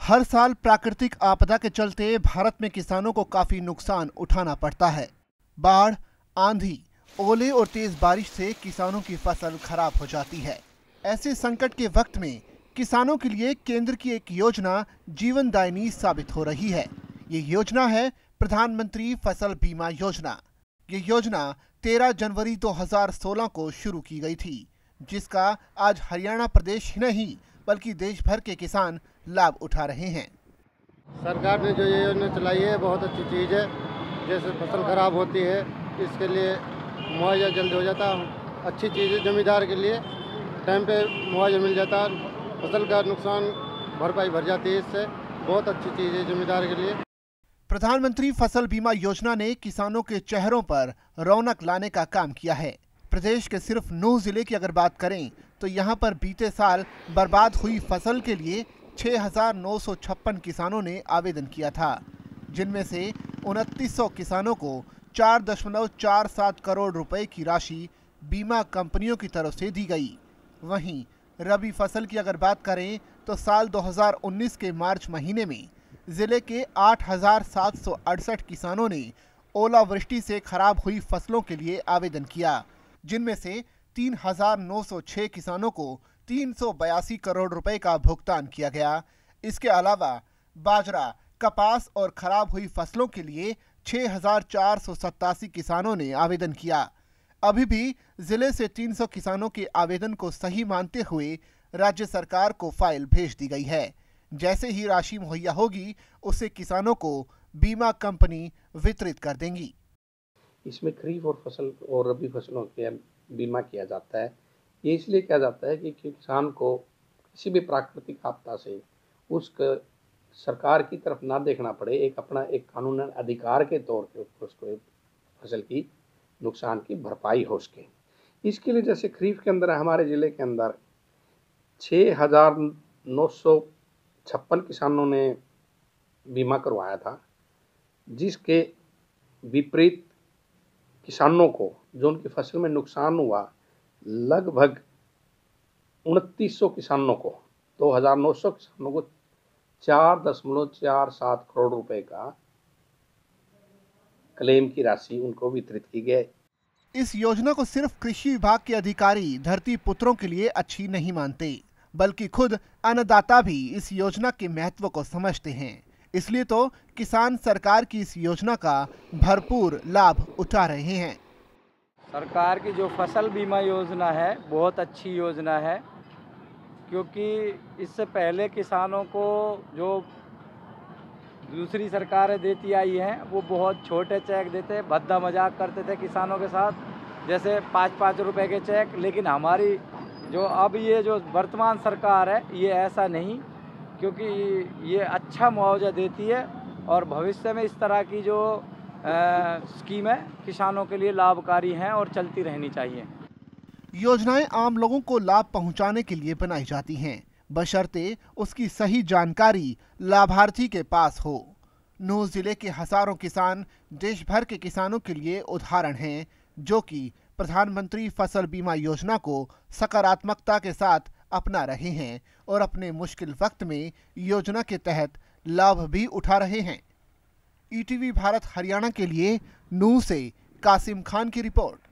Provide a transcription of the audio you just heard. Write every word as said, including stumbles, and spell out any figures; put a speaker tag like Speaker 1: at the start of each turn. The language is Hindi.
Speaker 1: हर साल प्राकृतिक आपदा के चलते भारत में किसानों को काफी नुकसान उठाना पड़ता है। बाढ़, आंधी, ओले और तेज बारिश से किसानों की फसल खराब हो जाती है। ऐसे संकट के वक्त में किसानों के लिए केंद्र की एक योजना जीवनदायिनी साबित हो रही है। ये योजना है प्रधानमंत्री फसल बीमा योजना। ये योजना तेरह जनवरी दो हज़ार सोलह को शुरू की गई थी, जिसका आज हरियाणा प्रदेश ही नहीं बल्कि देश भर के किसान लाभ उठा रहे हैं।
Speaker 2: सरकार ने जो ये योजना चलाई है बहुत अच्छी चीज़ है। जैसे फसल खराब होती है इसके लिए मुआवजा जल्द हो जाता, अच्छी चीज़ है। जमींदार के लिए टाइम पे मुआवजा मिल जाता, फसल का नुकसान भरपाई भर जाती है। इससे बहुत अच्छी चीज़ है जमींदार के लिए।
Speaker 1: प्रधानमंत्री फसल बीमा योजना ने किसानों के चेहरों पर रौनक लाने का काम किया है। प्रदेश के सिर्फ नूह जिले की अगर बात करें तो यहाँ पर बीते साल बर्बाद हुई फसल के लिए छह हजार नौ सौ छप्पन किसानों ने आवेदन किया था, जिनमें से उनतीस सौ किसानों को चार दशमलव चार सात करोड़ रुपए की राशि बीमा कंपनियों की तरफ से दी गई। वहीं रबी फसल की अगर बात करें तो साल दो हज़ार उन्नीस के मार्च महीने में जिले के आठ हजार सात सौ अड़सठ किसानों ने ओलावृष्टि से खराब हुई फसलों के लिए आवेदन किया, जिनमें से तीन हजार नौ सौ छह किसानों को तीन सौ बयासी करोड़ रुपए का भुगतान किया गया। इसके अलावा बाजरा, कपास और खराब हुई फसलों के लिए छह हजार चार सौ सत्तासी किसानों ने आवेदन किया। अभी भी जिले से तीन सौ किसानों के आवेदन को सही मानते हुए राज्य सरकार को फाइल भेज दी गई है। जैसे ही राशि मुहैया होगी उसे किसानों को बीमा कंपनी वितरित कर देंगी।
Speaker 3: इसमें खरीफ और फसल और रबी फसलों के बीमा किया जाता है। ये इसलिए किया जाता है कि किसान को किसी भी प्राकृतिक आपदा से उसके सरकार की तरफ ना देखना पड़े, एक अपना एक कानूनन अधिकार के तौर पे उसको फसल की नुकसान की भरपाई हो सके। इसके लिए जैसे खरीफ के अंदर हमारे ज़िले के अंदर छः हज़ार नौ सौ छप्पन किसानों ने बीमा करवाया था, जिसके विपरीत किसानों को जो उनकी फसल में नुकसान हुआ लगभग उनतीस सौ किसानों को दो हज़ार नौ सौ किसानों को चार दशमलव चार सात करोड़ रुपए का क्लेम की राशि उनको वितरित की गई।
Speaker 1: इस योजना को सिर्फ कृषि विभाग के अधिकारी धरती पुत्रों के लिए अच्छी नहीं मानते, बल्कि खुद अन्नदाता भी इस योजना के महत्व को समझते हैं। इसलिए तो किसान सरकार की इस योजना का भरपूर लाभ उठा रहे हैं।
Speaker 4: सरकार की जो फसल बीमा योजना है बहुत अच्छी योजना है, क्योंकि इससे पहले किसानों को जो दूसरी सरकारें देती आई हैं वो बहुत छोटे चेक देते, भद्दा मजाक करते थे किसानों के साथ, जैसे पाँच पाँच रुपए के चेक। लेकिन हमारी जो अब ये जो वर्तमान सरकार है ये ऐसा नहीं, क्योंकि ये अच्छा मुआवजा देती है और भविष्य में इस तरह की जो स्कीमें किसानों के लिए लाभकारी हैं और चलती रहनी चाहिए।
Speaker 1: योजनाएं आम लोगों को लाभ पहुंचाने के लिए बनाई जाती हैं, बशर्ते उसकी सही जानकारी लाभार्थी के पास हो। नूह जिले के हजारों किसान देश भर के किसानों के लिए उदाहरण हैं, जो कि प्रधानमंत्री फसल बीमा योजना को सकारात्मकता के साथ अपना रहे हैं और अपने मुश्किल वक्त में योजना के तहत लाभ भी उठा रहे हैं। ईटीवी भारत हरियाणा के लिए नूह से कासिम खान की रिपोर्ट।